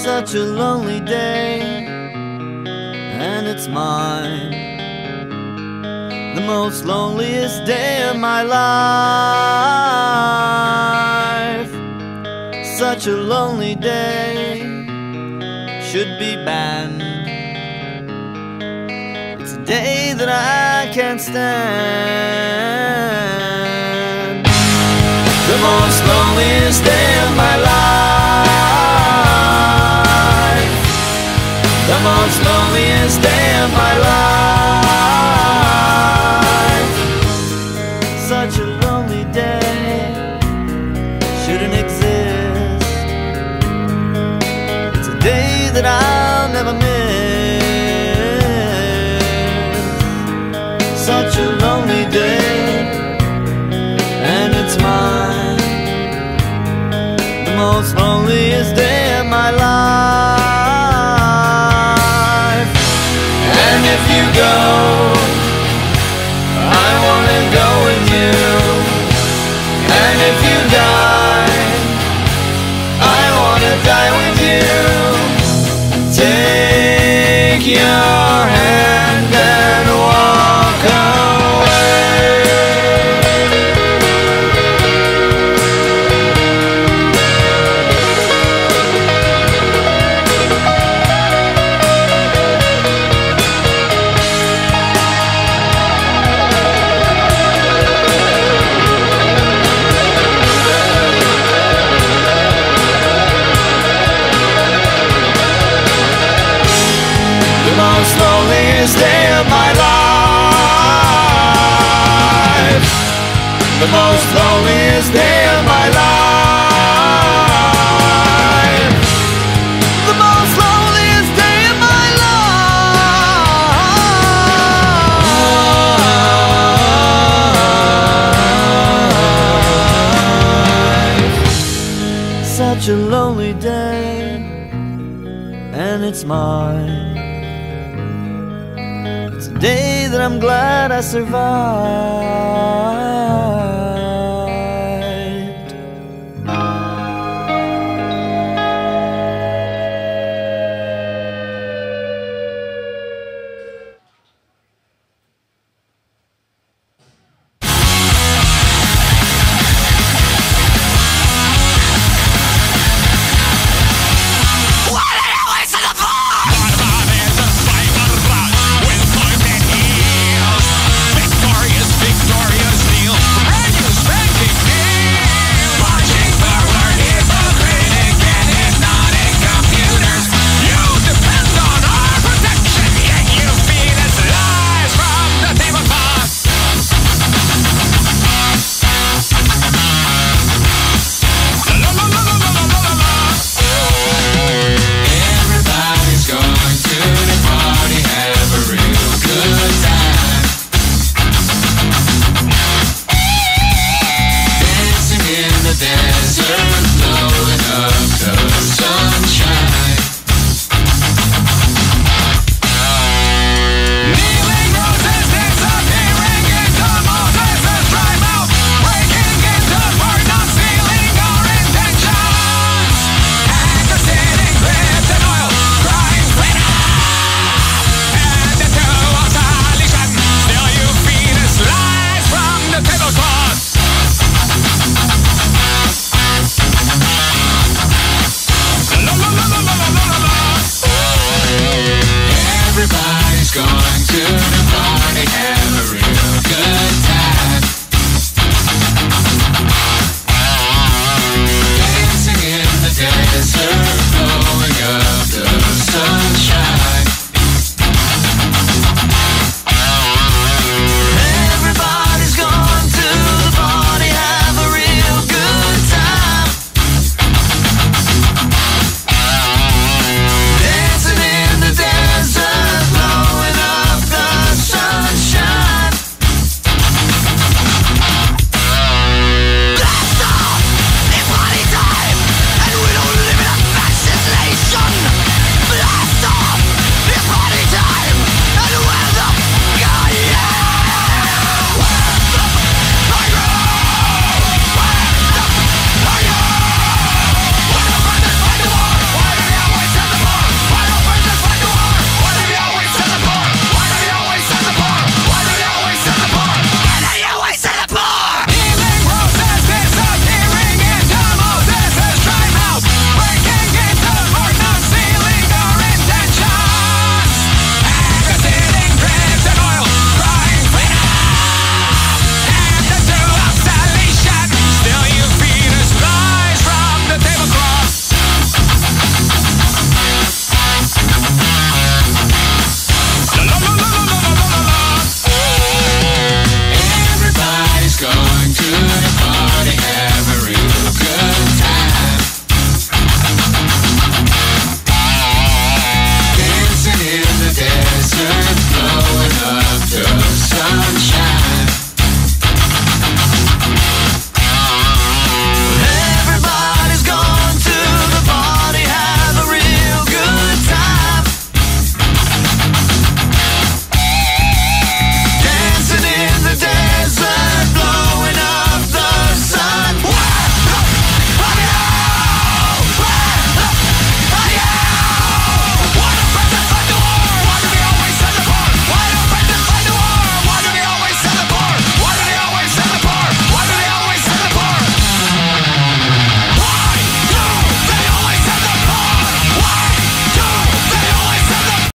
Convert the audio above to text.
Such a lonely day, and it's mine, the most loneliest day of my life. Such a lonely day should be banned. It's a day that I can't stand. The most loneliest day of my life. The most loneliest day of my life. Such a lonely day shouldn't exist. It's a day that I'll never miss. Such a lonely day, and it's mine, the most loneliest day of my life. And if you go, I wanna go with you. And if you die, I wanna die with you. Take your hand and walk away. The most loneliest day of my life. The most loneliest day of my life. The most loneliest day of my life. Such a lonely day, and it's mine. It's a day that I'm glad I survived. Everybody's going to the party, have a real good time. Dancing in the desert.